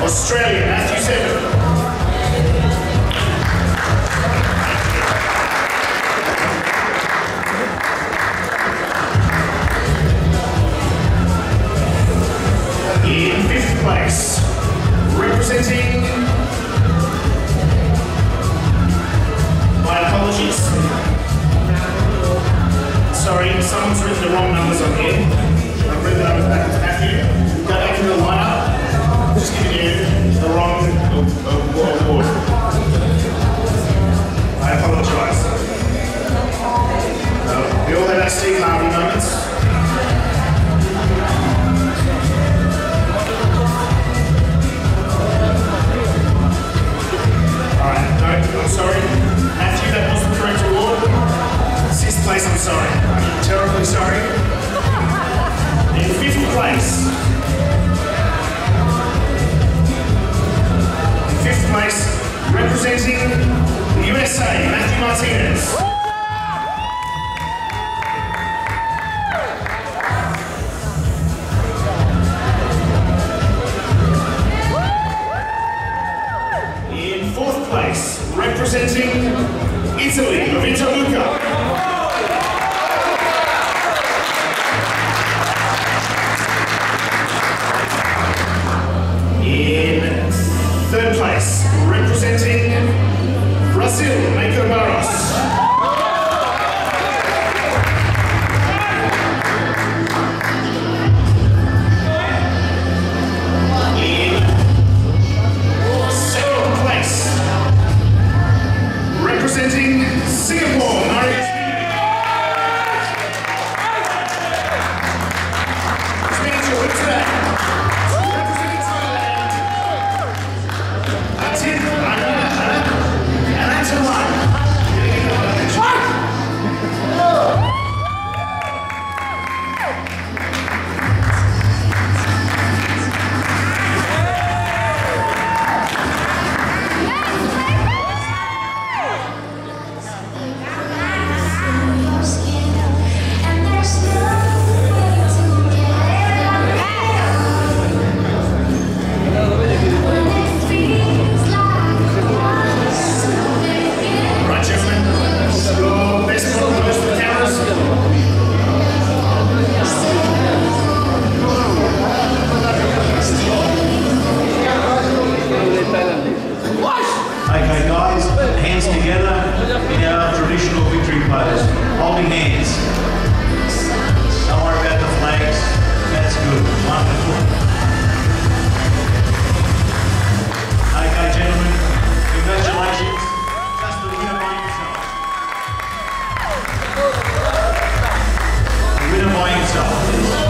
Australia, Mathew Zeven. In 5th place, representing, my apologies, sorry, someone's written the wrong numbers on here. I've written the numbers back to Mathew. Go back into the lineup, just giving you the wrong award. I apologise. We all have our Steve Harvey moments. I'm sorry. Mathew, that wasn't the correct award. 6th place, I'm sorry. I'm terribly sorry. In 5th place. In 5th place, representing the USA, Mathew Martinez. In 4th place, representing Italy, Lovito, Luca. In 3rd place, representing Brazil, Mayko, Barros. In 2nd place, representing Singapore, Martinez. Which means you're with today. Representing Thailand, Atip, Anantawan. Okay guys, hands together in our traditional victory pose. Holding hands. Don't worry about the flags. That's good. Wonderful. Okay gentlemen, congratulations. Just the winner by himself. The winner by himself.